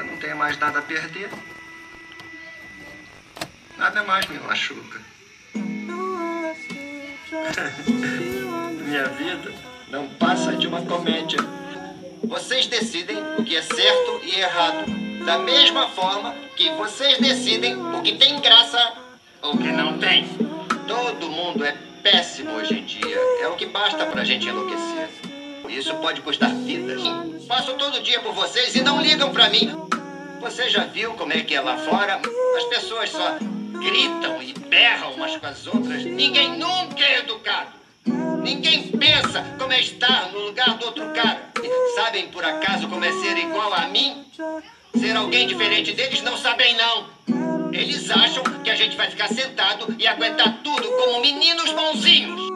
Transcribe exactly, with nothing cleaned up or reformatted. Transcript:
Eu não tenho mais nada a perder. Nada mais me machuca. Minha vida não passa de uma comédia. Vocês decidem o que é certo e errado, da mesma forma que vocês decidem o que tem graça ou o que não tem. Todo mundo é péssimo hoje em dia. É o que basta pra gente enlouquecer. Isso pode custar vidas. Passo todo dia por vocês e não ligam pra mim. Você já viu como é que é lá fora? As pessoas só gritam e berram umas com as outras. Ninguém nunca é educado. Ninguém pensa como é estar no lugar do outro cara. Sabem por acaso como é ser igual a mim? Ser alguém diferente deles não sabem não. Eles acham que a gente vai ficar sentado e aguentar tudo como meninos bonzinhos.